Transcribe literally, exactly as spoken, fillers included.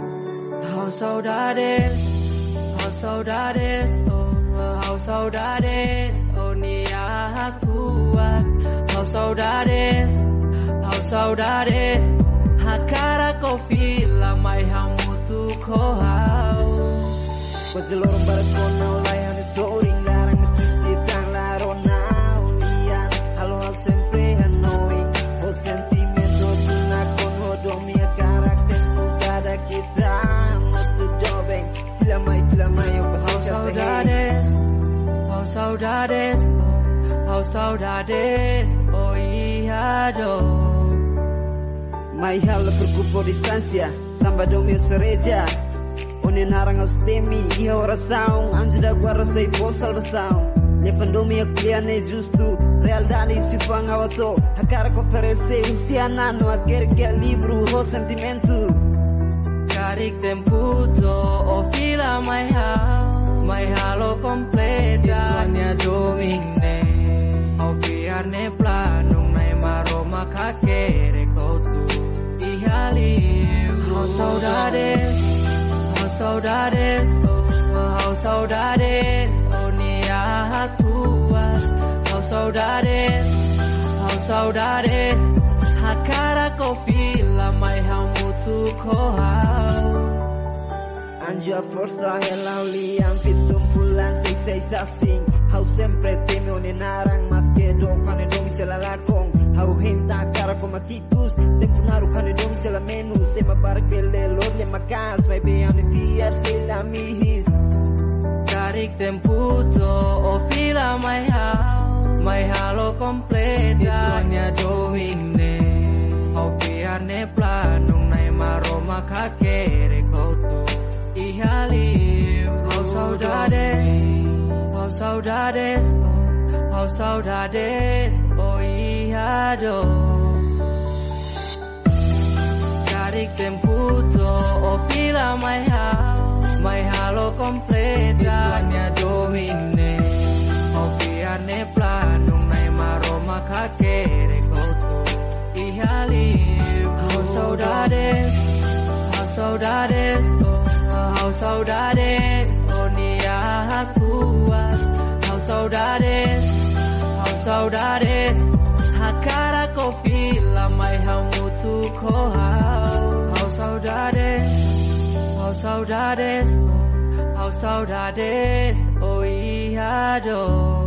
Oh saudades, oh saudades, oh, oh saudades, oh niya kuat. Oh saudades, oh saudades, hakara ko pila may hamutu ko hao. Pagjalorong barko na ulayan ni soring larang nakikitang laro na ulian. Halo-hal sempre Hanoi, o sentimiento na con hodo mia karakter kada kita mustu dobeng. Tilamay, tilamay, o pasensya sa saudades, oh saudades, oh, oh saudades, oh ihado. May hal berkumpul distancia, tambah domio sereja. One narang aus temi, iha ora saung, anjuda guarda sei posal basaung. Le pandomi akliane justu, realidade supang awato. Hakara ko oferece usianano, ager que livro ho sentimento. Carik temputo, o fila mai hao, mai halo completa, hanya domine. O fiarne plano, nai maroma kakere kotu, ihalim. Oh saudades, oh saudades, oh, oh saudades, oh niya kuat. Oh saudades, oh saudades, hakara ko pila may hamutu ko hao. Anjo a força ela ulian fitum pulan sei sei sasing. Hau sempre teme one narang mas que do kane domi sela lakong. Hau henta cara como kikus, tempo naru kane domi sela menus. Ema barak pele lor le makas, vai be ane fiar sela mihis. Carik temputo, o fila mai hao, mai halo completa, hanya domine. O fiarne planung nai maroma kakere kotu, ihalim. Oh saudades, oh saudades, oh, oh saudades, oh ihado. Carik temputo, o fila mai hao, mai halo completa, hanya domine. O fiarne planung nai maroma kakere kotu, ihalim. Oh saudades, oh saudades, oh, oh saudades, oh niya kuat. Oh saudades, oh saudades, hakara ko pila may hamutu ko hao. Oh saudades, oh saudades, oh saudades, oh ihado.